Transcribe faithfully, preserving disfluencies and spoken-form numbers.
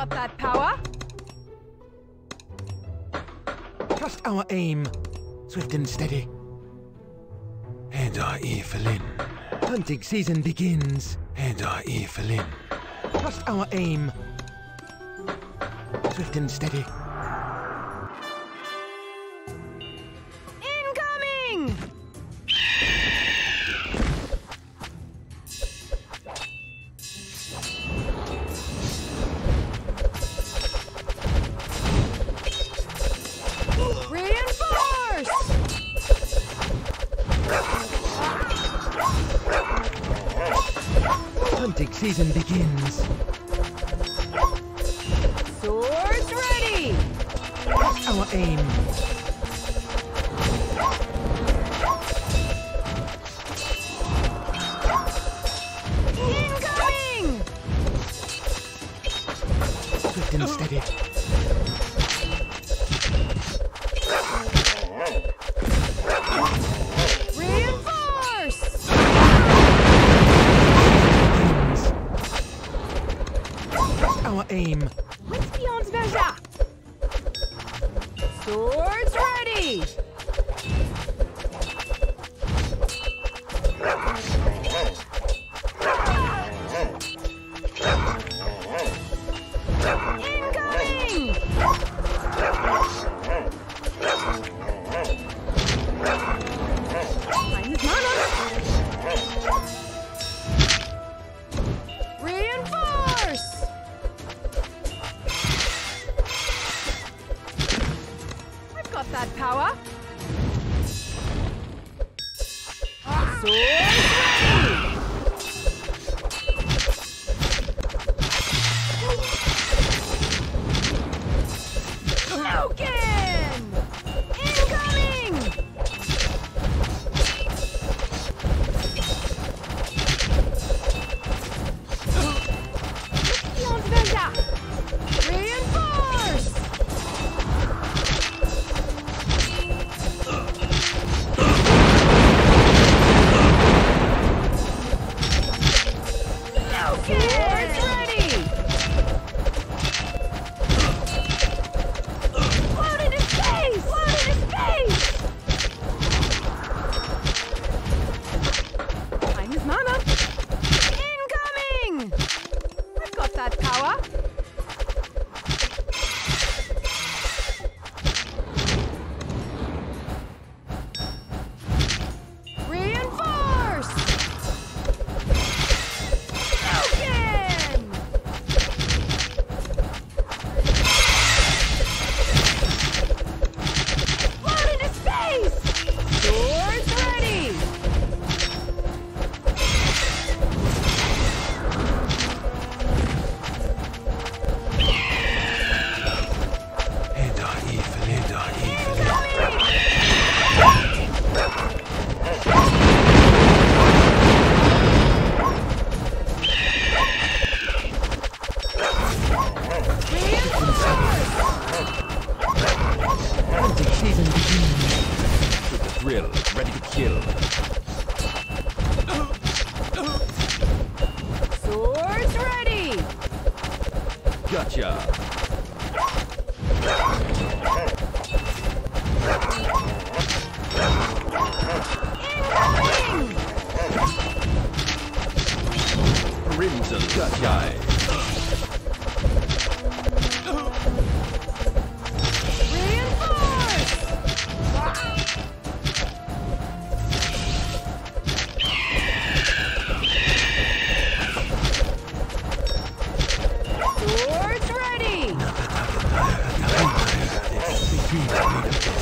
got that power. Trust our aim. Swift and steady. And our ear for Lynn. Hunting season begins. And our ear for Lynn. Trust our aim. Swift and steady. Incoming! Reinforce! Hunting season begins. Swords ready! Trust our aim. Incoming! Swift and steady. Reinforce! Trust our aim. Spionsversa! Swords ready! Incoming! Minus mana! Reinforce! I've got that power. Swords ready! Logan! Incoming! Spionsversa! Reinforce! Swords ready! Float into space! Float into space! Time is mana! Incoming! I've got that power! Reinforce! Logan! Float into space! Swords ready! And our ear for Lynn. And our ear for Lynn. Hunting season begins. With the thrill, ready to kill. Swords ready! Gotcha. Incoming! Crimson Gotcha. Reinforce! Swords ready! Retreat.